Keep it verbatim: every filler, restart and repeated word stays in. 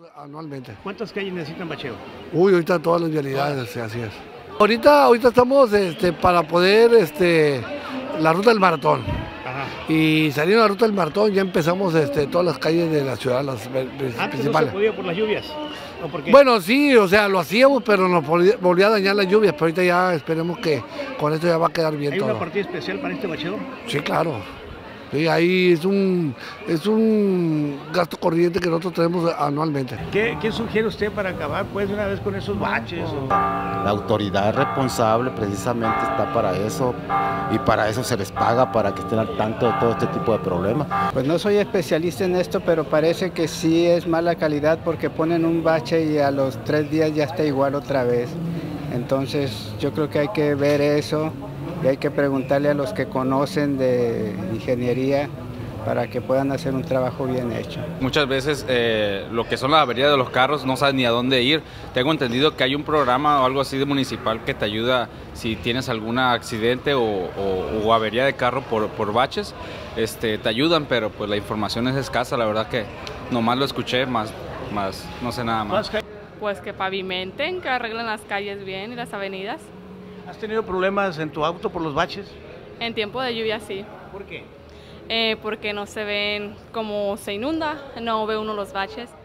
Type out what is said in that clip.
anualmente. ¿Cuántas calles necesitan bacheo? Uy, ahorita todas las vialidades, así es. Ahorita, ahorita estamos este, para poder, este, la ruta del maratón. Ajá. Y saliendo de la ruta del maratón ya empezamos este, todas las calles de la ciudad, las Antes principales. no se podía por las lluvias. ¿O por qué? Bueno, sí, o sea, lo hacíamos, pero nos volvía a dañar las lluvias, pero ahorita ya esperemos que con esto ya va a quedar bien ¿Hay todo. una partida especial para este bacheo? Sí, claro. Sí, ahí es un, es un gasto corriente que nosotros tenemos anualmente. ¿Qué, qué sugiere usted para acabar pues de una vez con esos baches? O... La autoridad responsable precisamente está para eso y para eso se les paga, para que estén al tanto de todo este tipo de problemas. Pues no soy especialista en esto, pero parece que sí es mala calidad porque ponen un bache y a los tres días ya está igual otra vez. Entonces yo creo que hay que ver eso. Y hay que preguntarle a los que conocen de ingeniería para que puedan hacer un trabajo bien hecho. Muchas veces eh, lo que son las averías de los carros no sabes ni a dónde ir. Tengo entendido que hay un programa o algo así de municipal que te ayuda si tienes algún accidente o, o, o avería de carro por, por baches, este, te ayudan, pero pues la información es escasa, la verdad que nomás lo escuché, más, más no sé nada más. Pues que pavimenten, que arreglen las calles bien y las avenidas. ¿Has tenido problemas en tu auto por los baches? En tiempo de lluvia sí. ¿Por qué? Eh, porque no se ven cómo se inunda, no ve uno los baches.